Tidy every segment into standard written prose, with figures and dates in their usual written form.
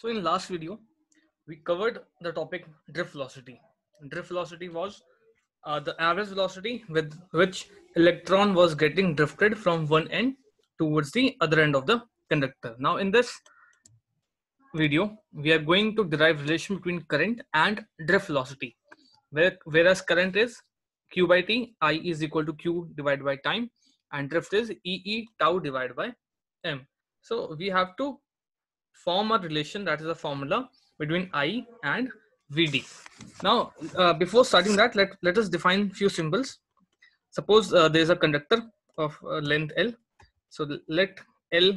So in last video, we covered the topic drift velocity. Drift velocity was the average velocity with which electron was getting drifted from one end towards the other end of the conductor. Now in this video, we are going to derive relation between current and drift velocity. Whereas current is Q by T, I is equal to Q divided by time, and drift is E tau divided by M. So we have to form a relation, that is a formula between I and Vd. Now, before starting that, let us define few symbols. Suppose there is a conductor of length L. So let L,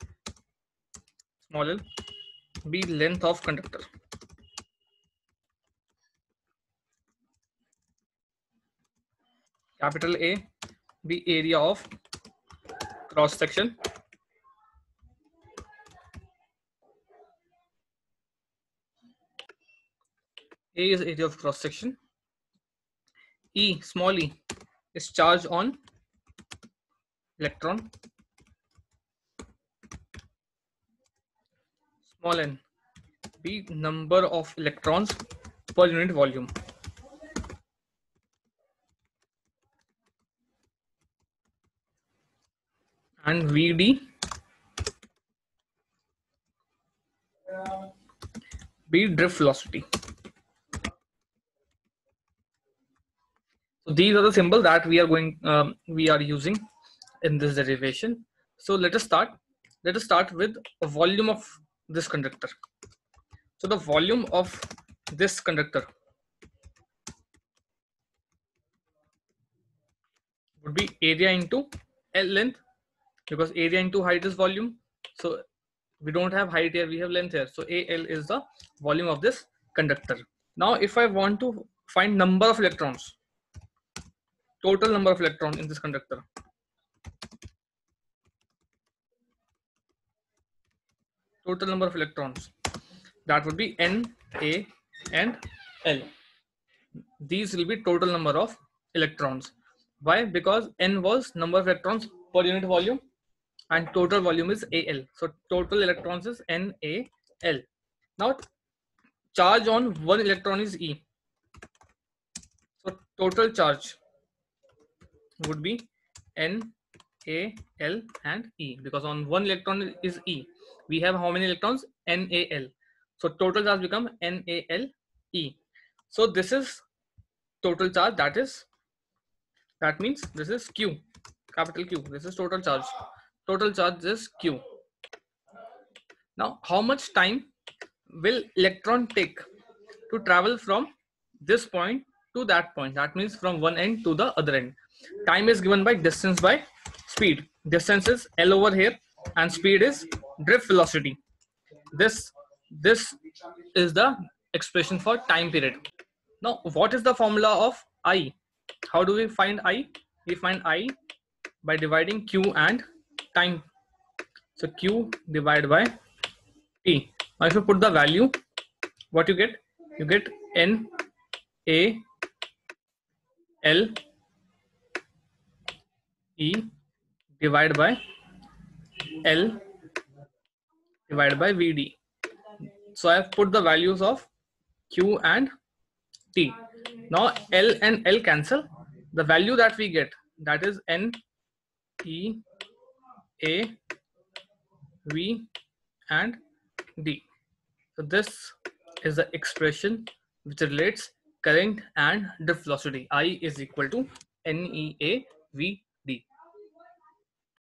small l, be length of conductor. Capital A be area of cross section. A is area of cross section. E, small e, is charge on electron. Small n be number of electrons per unit volume. And Vd be drift velocity. So these are the symbols that we are using in this derivation. So let us start with a volume of this conductor. So the volume of this conductor would be area into L length, because area into height is volume. So we don't have height here, we have length here. So AL is the volume of this conductor. Now if I want to find number of electrons, total number of electrons in this conductor, total number of electrons, that would be N, A and L. These will be total number of electrons. Why? Because N was number of electrons per unit volume and total volume is AL. So total electrons is NaL. Now charge on one electron is E. So total charge would be NaL and E, because on one electron is E. We have how many electrons? NaL. So total charge become NaLe. So this is total charge, that means this is Q, capital Q. This is total charge. Total charge is Q. Now how much time will electron take to travel from this point to that point? That means from one end to the other end. Time is given by distance by speed. Distance is L over here and speed is drift velocity. This is the expression for time period. Now what is the formula of I? How do we find I? We find I by dividing Q and time. So Q divided by T. Now if you put the value, what you get? You get NaLe divided by L divided by Vd. So I have put the values of Q and T. Now L and L cancel. The value that we get, that is NeAV and D. So this is the expression which relates current and drift velocity. I is equal to NeAV